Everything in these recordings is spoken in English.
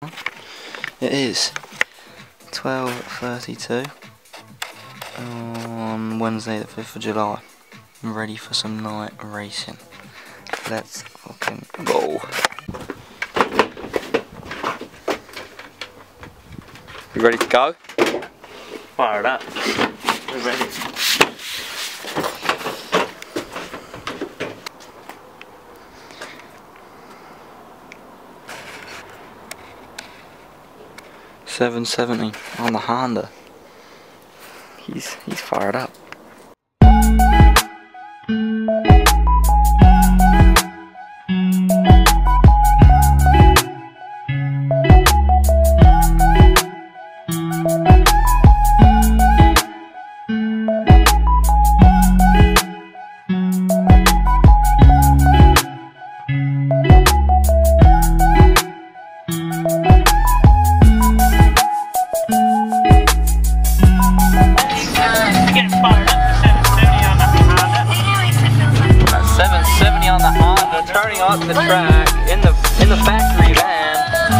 It is 12:32 on Wednesday the 5th of July. I'm ready for some night racing. Let's fucking go. You ready to go? Fire it up. We're ready. $770 on the Honda. He's fired up. Turning up the track in the factory van.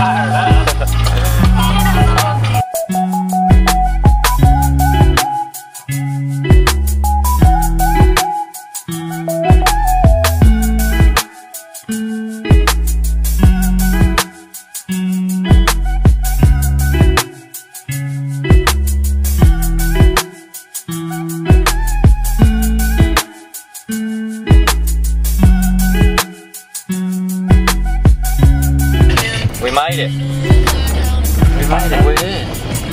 We made it. We're here.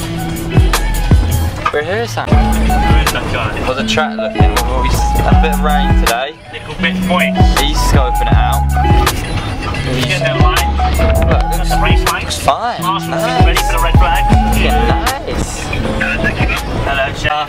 We're here, Sam. Where is that guy? How's the track looking? We've had a bit of rain today. Little bit moist. He's scoping it out. Get that line. Look, That's a race line. looks fine. Nice. Nice. Ready for the red flag? Yeah, nice. Hello, Jack.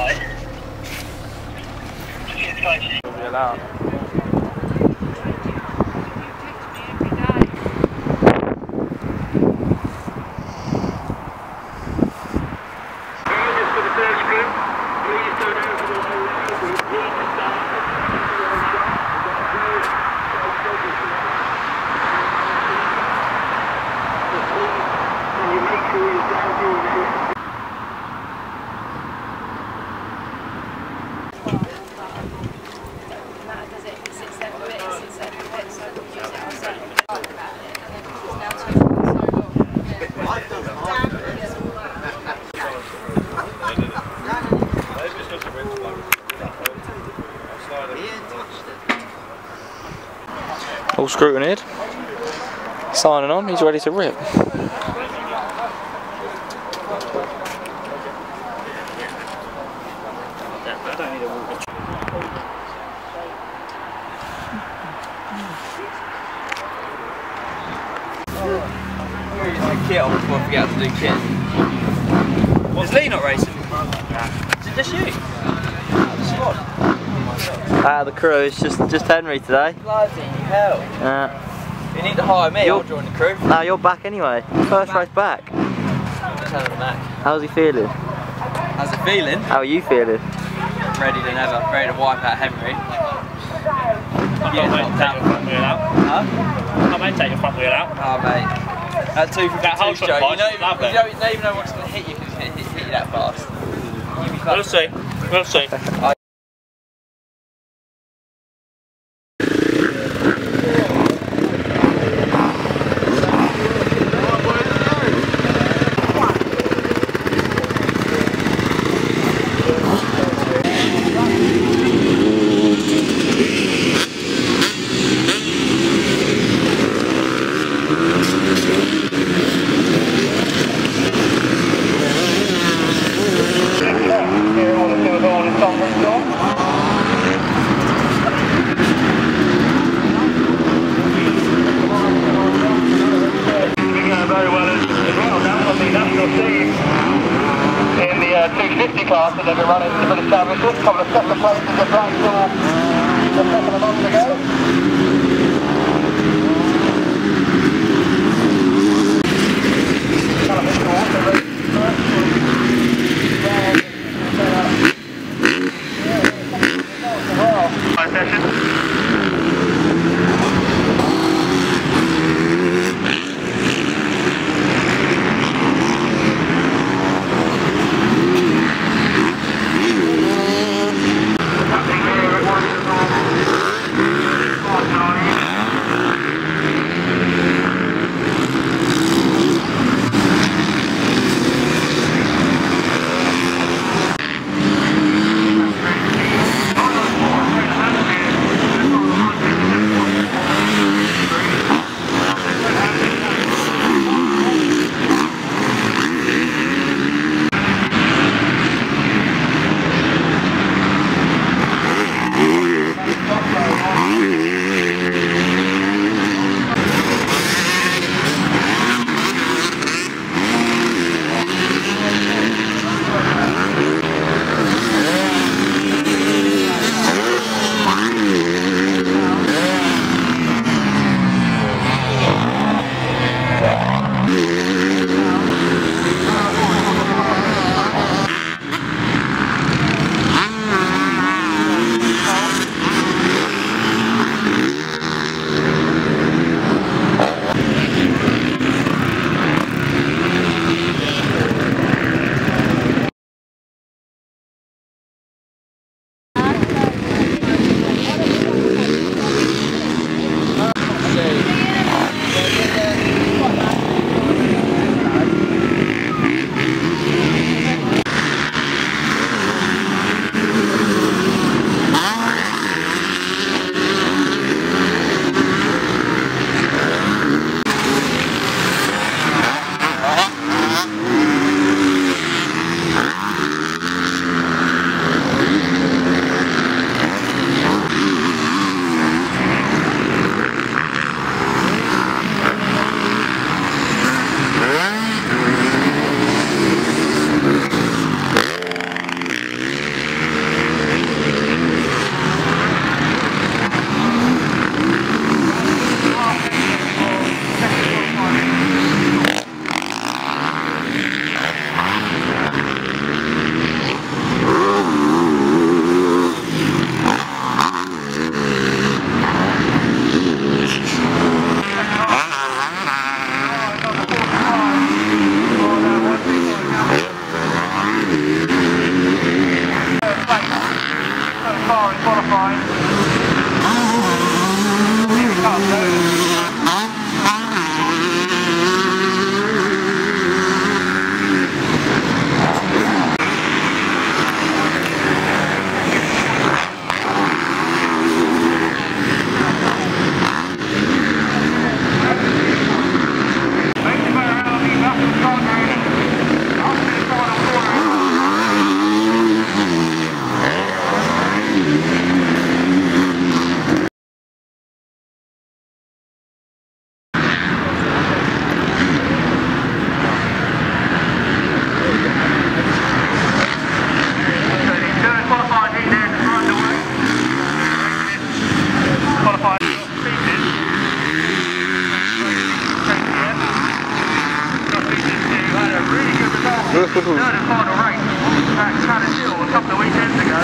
All scrutineered. Signing on, he's ready to rip. Kit on before I forget how to do kit. Is Lee not racing? Is it just you? The crew, it's just Henry today. Bloody hell. You need to hire me, I'll join the crew. No, you're back anyway. First race back. Tell him back. How's he feeling? How's it feeling? How are you feeling? Ready than ever. Ready to wipe out Henry. Yeah, take your front wheel out. Huh? I may take your front wheel out. Oh mate. That 252 show, you don't even know what's going to hit you because it's going to hit you that fast. We'll see. We'll see. In the 250 class that they've been running in the British Championship, a couple of second places at Blackpool just a couple of months ago. and final race at Wattesfield a couple of weekends ago.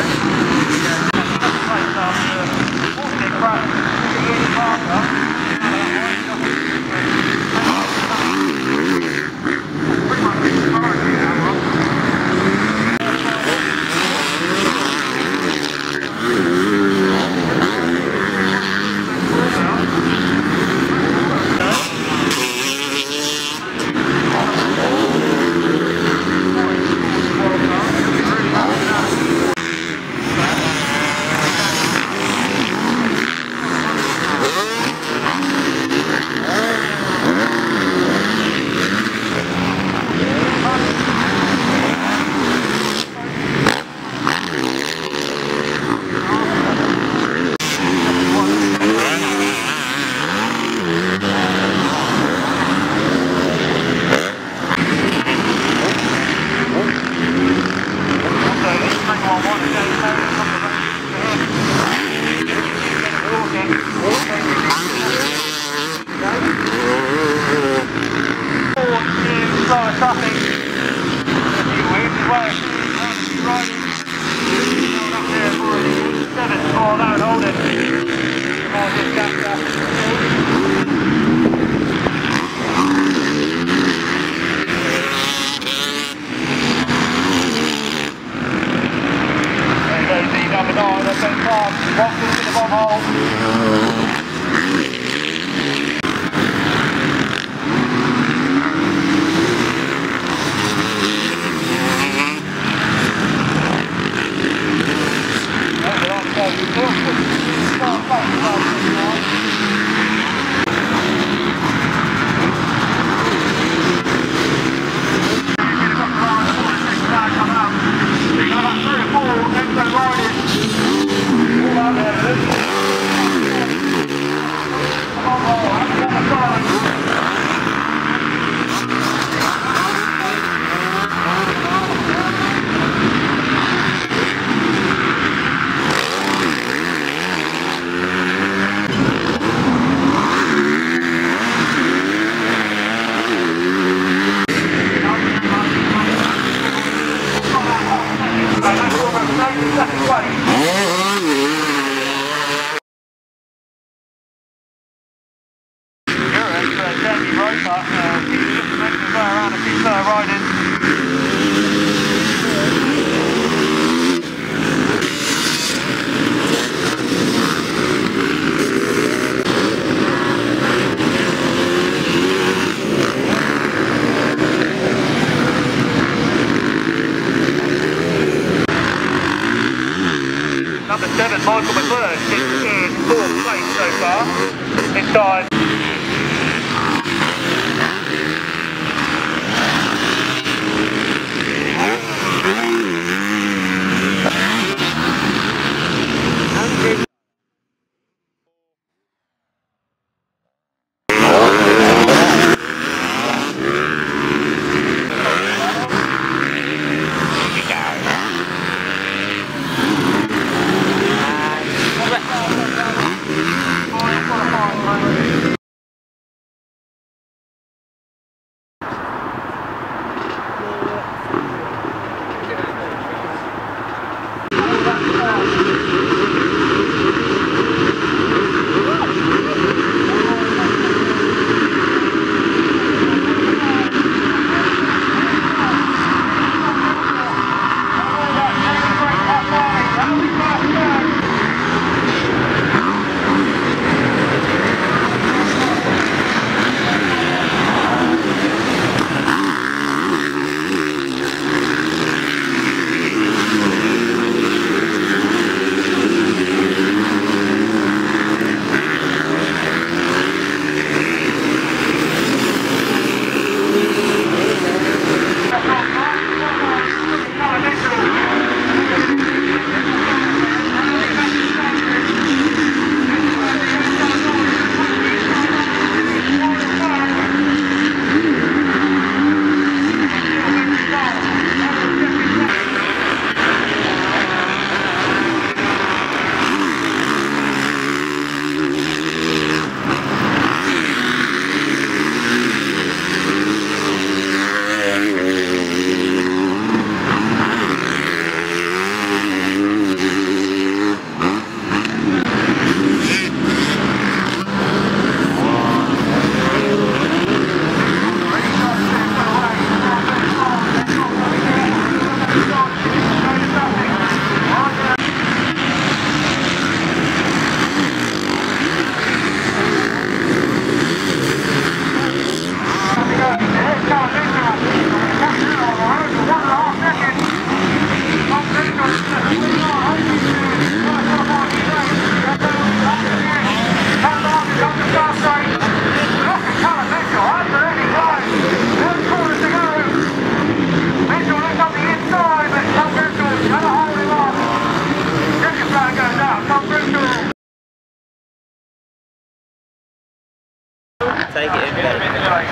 Take it in bed.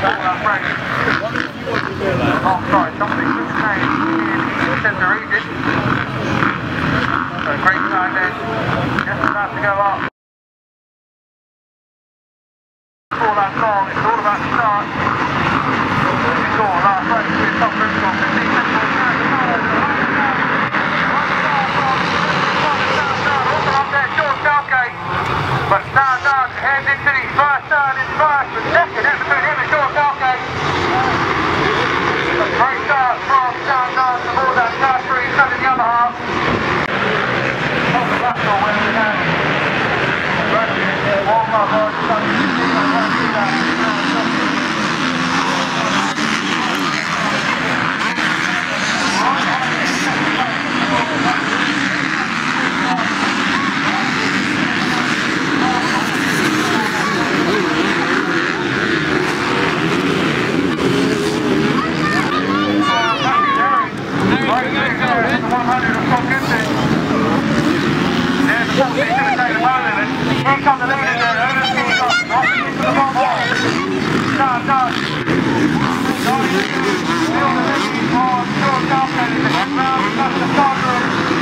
Oh, sorry, something just changed in Centre Region. So great time then, just about to go up. It's all that long, it's all about to start. It's all last race with top route on 15 seconds. But now Doug heads into his first turn in first, but second in between him and Sean Southgate. A great start from Down Doug towards that first three, turn in the other half. Top of Russell where we have. Oh my God, it's done. I can't see that. Here comes the leader there, over the speed off, off into the bomb hole. Down, down. Still the lead on Sean Southgate in the head round, that's the start room.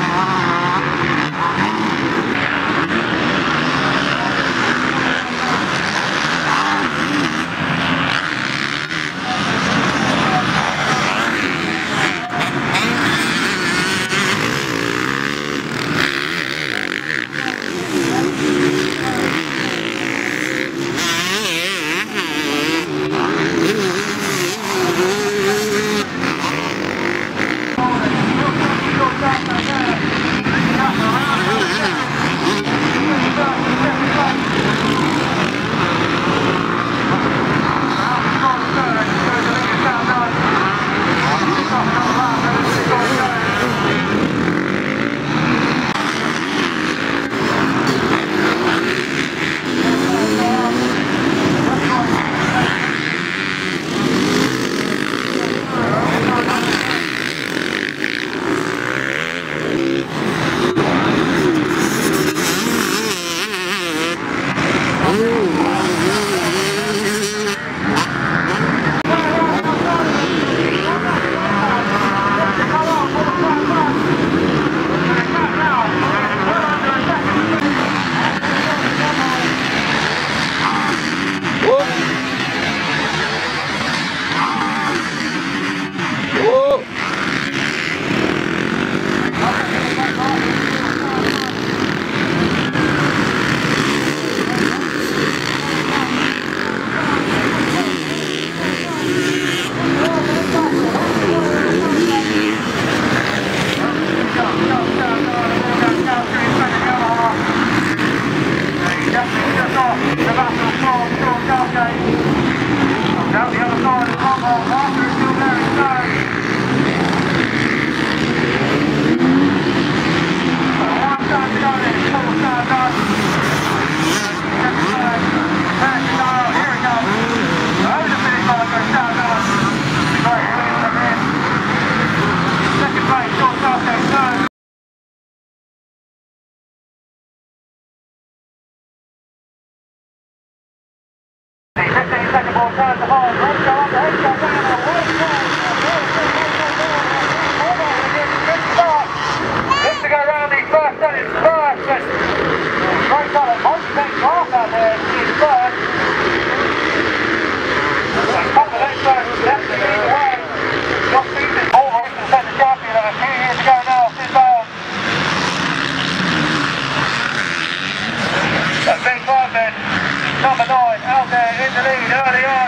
Number 9 out there in the lead early on.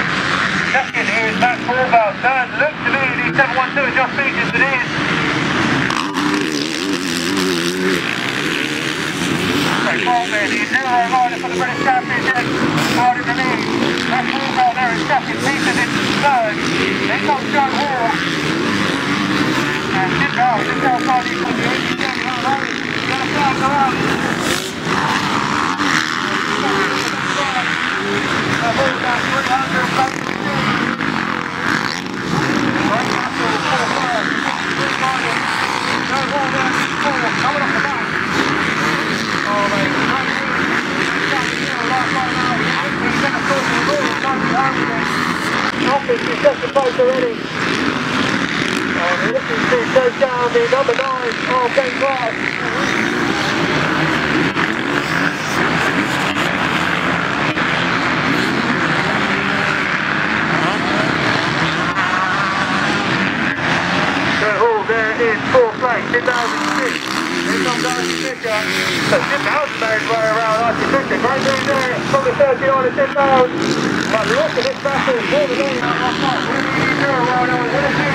Second is Matt Corval. Third looks to be the 712 Josh Peters, it is. Great ball there, the 0 rider for the British Championship. Out in the lead. Matt Corval there in second, Peters in third. Then comes Joe Hall. And just outside he's got the 80 he's going to flag her up. Oh, the post already. We're looking to take down the number 9 of Ben Clark. There in 4th place, 2006. Here comes Archie Fisher. So 10,000 made his way around Archie Fisher. Great move there from the 39 to 10,000. But the rest of this battle for the lead. Well done,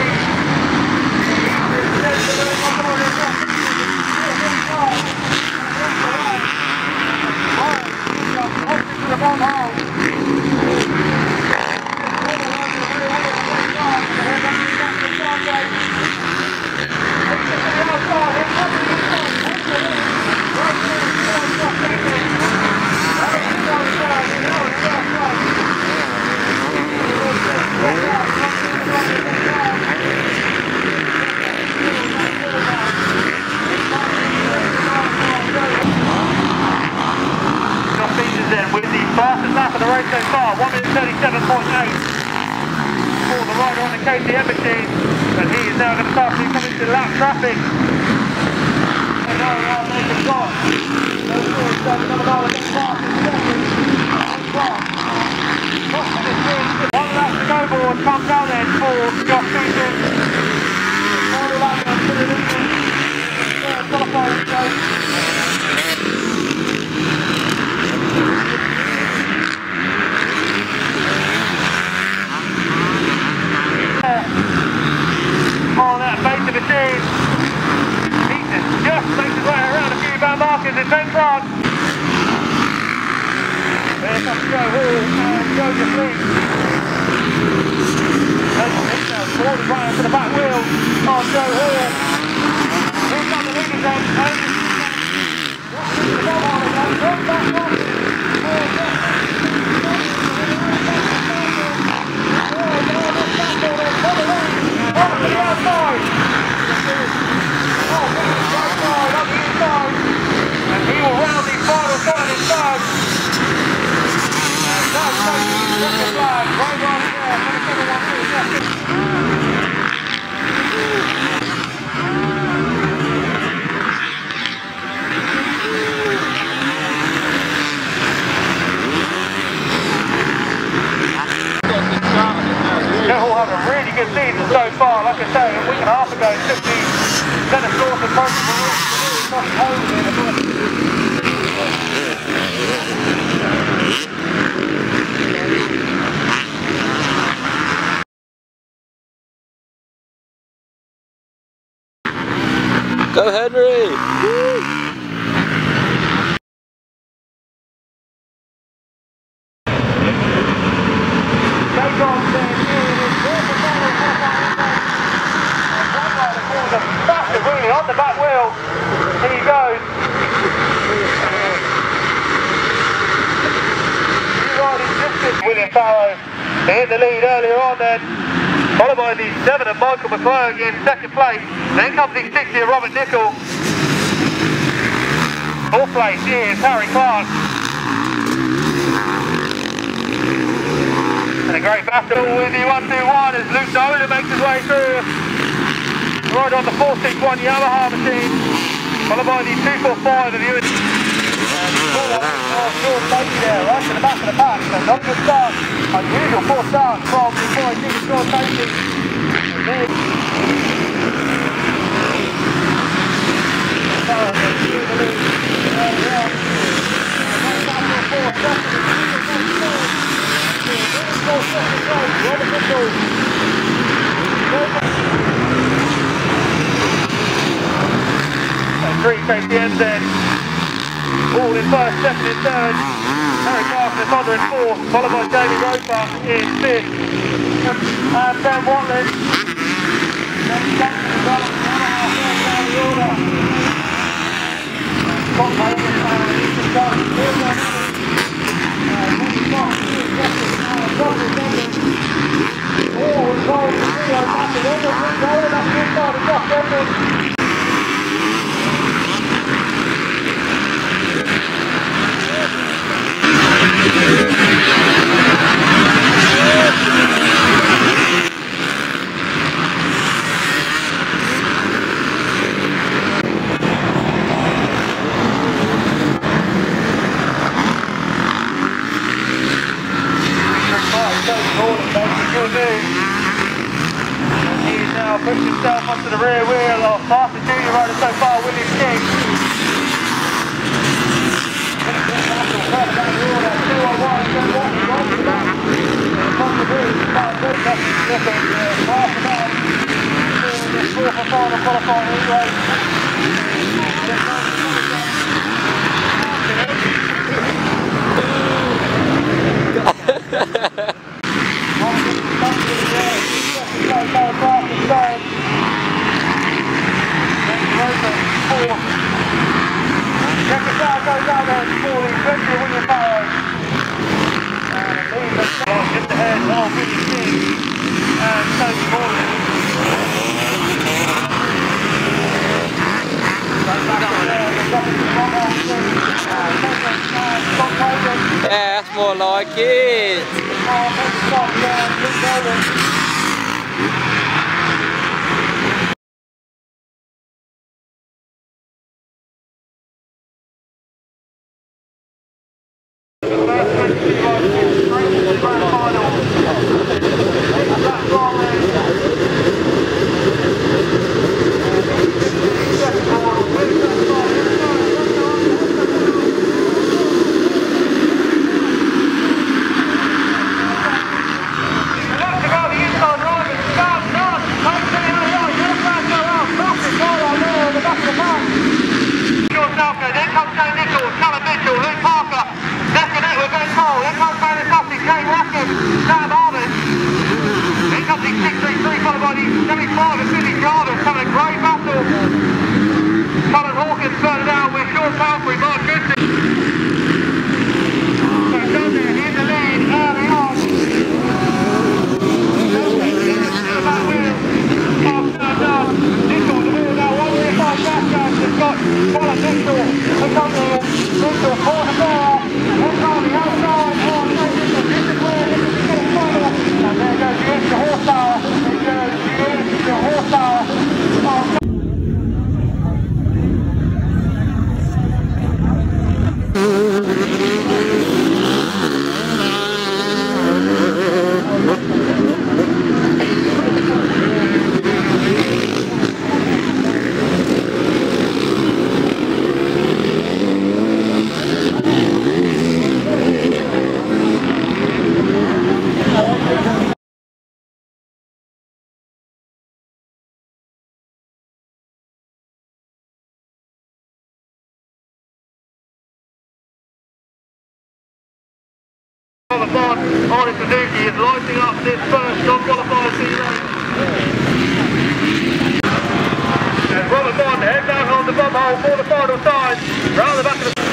with the fastest lap of the race so far, 1 minute 37.8 for the rider on the KTM machine, and he is now going to start to come into lap traffic. And now around Nathan Clark. Those two start another mile against Clark in second. Clark. One lap snowboard comes out then for Josh Peterson. Final lap on to the leading. Qualifying stage. On that base of machine, Peterson just makes his way around a few band markers in Ben Clark. There comes Joe Hall and Joseph Lee. Forward right to the back wheel of Joe Hall. Here comes the leading then. And he will round the final turn inside. And that's taking the flag right on there. They're all having a really good season so far. Like I say, a week and a half ago, it took the Dennis Lawson program to really cross home in a bit. Go Henry! Woo! Really on the back wheel, here he goes. William Farrow hit the lead earlier on then, followed by the 7 of Michael McClurg in second place. Then comes the 60 of Robert Nicol. 4th place is Harry Clark. And a great battle with the 121 as Luke Nolan makes his way through. Right on the 461 Yamaha machine, followed by the 245 of Ewan. And George Bailey there, right to the back of the pack. So not a good start, unusual 4 starts from the boy George Bailey. Three KTMs then, all in first, second and third. Harry Clark and Honda in 4th, followed by Jamie Roper in 5th. And Ben Watland. Then Jackson as well, down the order. Scott Hogan and Ethan Jones. All involved in the video battle. That's the inside of Josh Edmonds. Good news. He's now pushed himself onto the rear wheel of fastest junior rider so far, William King. Just ahead of William King and Tony Morley. Yeah, that's more like it. Harley Suzuki is lighting up this first non-qualified race. And Robert Bond heads down on the bum hole for the final time, round the back of the...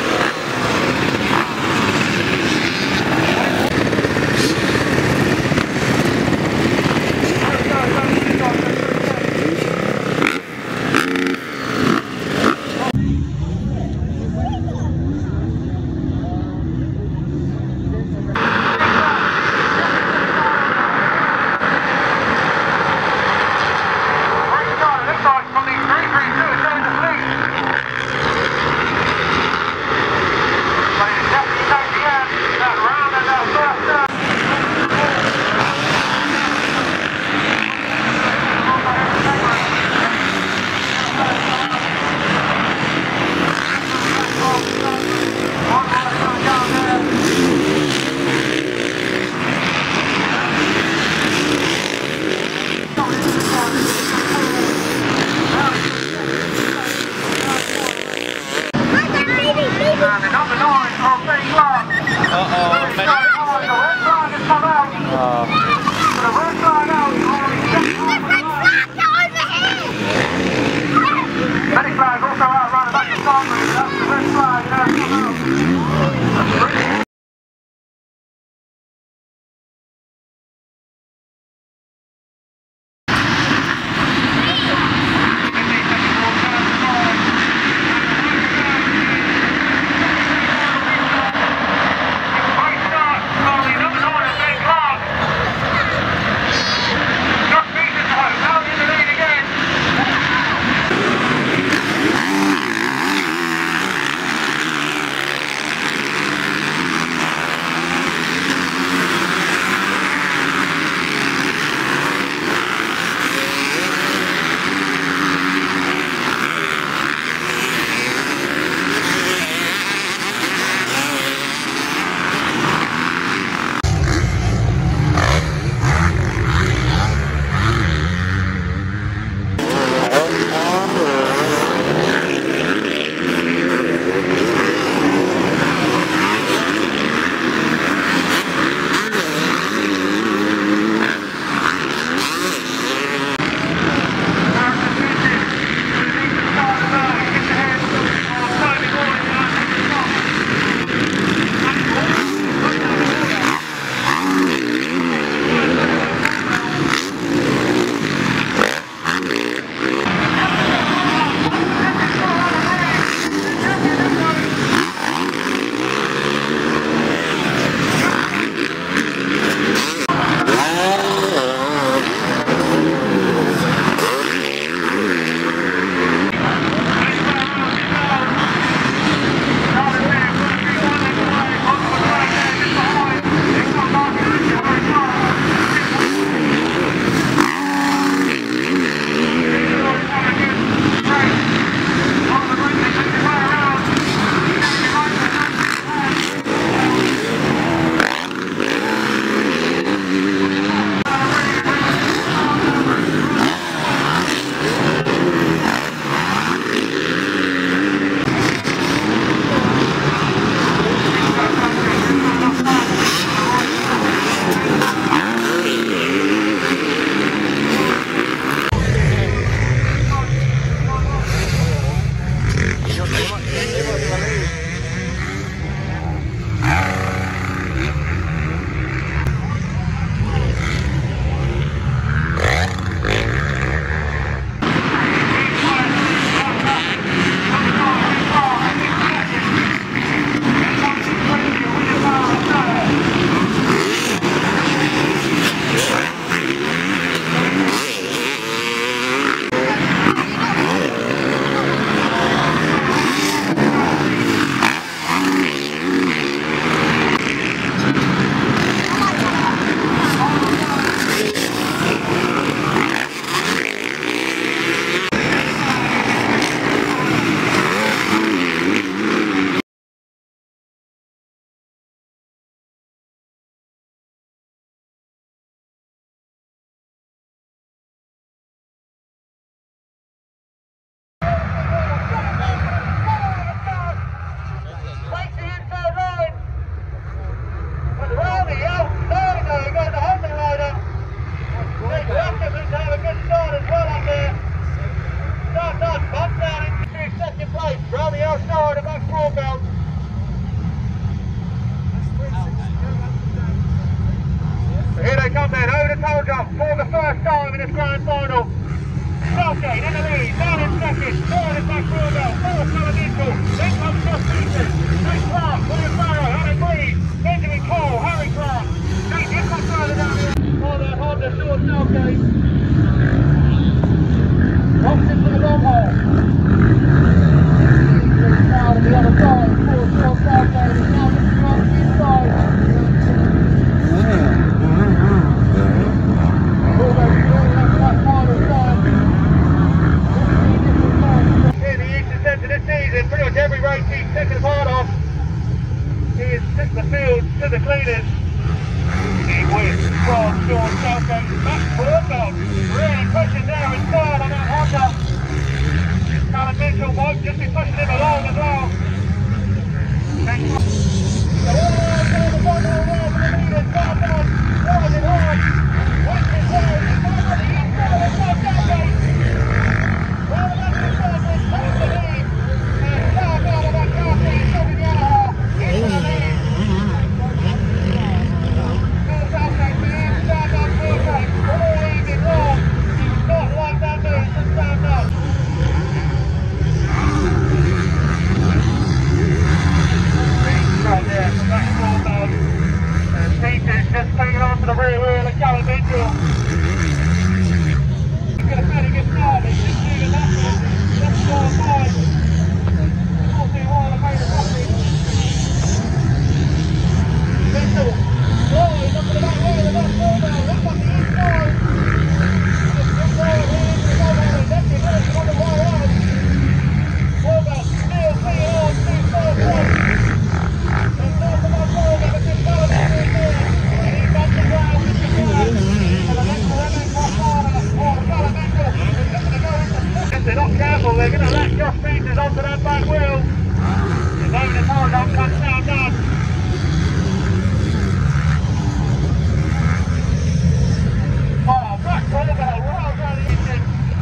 told you, for the first time in this grand final. Southgate in the lead, down in second, forward is back Wilbell, fourth Neutral, then comes Josh Peterson, Chris Clark, William Barrow, Harry Breed, Benjamin Cole, Harry Clark, Nate Nichols further down here, for the Honda Short Southgate. Robson for the long hole. Down to the other side, for Short Southgate, is now looking on the inside. Pretty much every race he's taken part of, he has took the field to the cleaners. He wins from Sean Southgate back to Wattesfield. Really pushing there inside on that Honda. Callum Mitchell might just be pushing him along as well. So all down the bottom of the wall for the leaders, far down, rising hard. West is wide, far on the inside of Sean Southgate. Well, the left is Southgate, takes the lead. Just taking on to the rear wheel of Callum Mitchell. He's got a pretty good start, but he's just leaving that one. That's 4-5. 14-1 and made a crossing. Mitchell. Oh, he's up to the back wheel of that Wilbell. That's on the inside. Just forward here into the goal line. Left it on the right arm. Wilbell still clear on 2-4-1. And north of that ball, that was just Callum Mitchell there. If they're not careful, they're going to let Josh Peters onto that back wheel. If David and Morgan comes down. Oh, back Wilbell, well done, Ethan.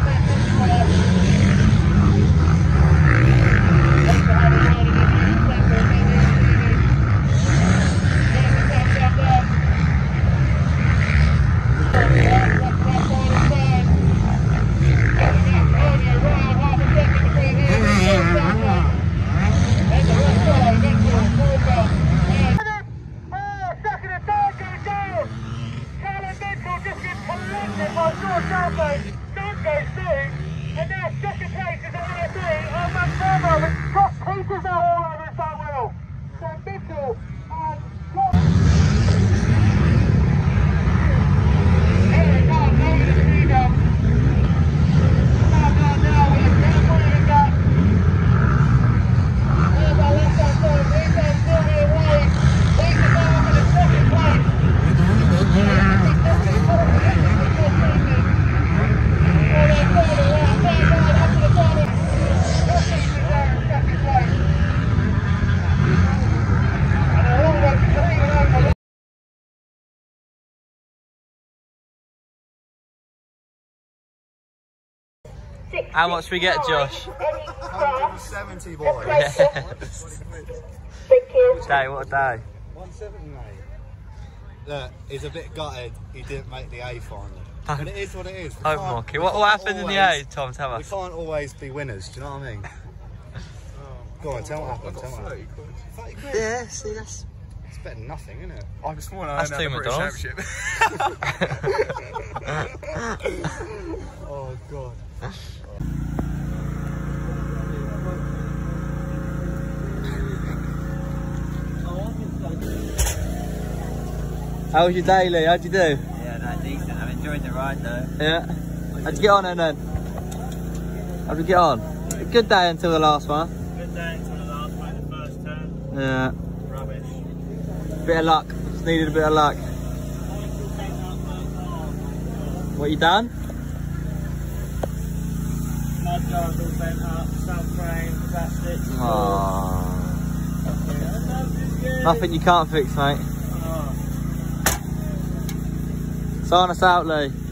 How much we get, Josh? 170, boy. Yeah. Day, what a day. 170, mate. Look, he's a bit gutted he didn't make the A final. But it is what it is. Hope Mocky. What happened in the A, Tom? Tell us. We can't always be winners, do you know what I mean? Go on, tell what happened. 30 quid. Yeah, see, that's... It's better than nothing, isn't it? I just want to That's two McDonald's. Oh, God. How was your day, Lee? How'd you do? Yeah, no, decent. I've enjoyed the ride though. Yeah. How'd you get on then? How'd you get on? A good day until the last one. Good day until the last one, the first turn. Yeah. Rubbish. Bit of luck. Just needed a bit of luck. What you done? Mud guards all bent up, subframe, plastic. Aww. Nothing you can't fix, mate. Sign us out, Lee.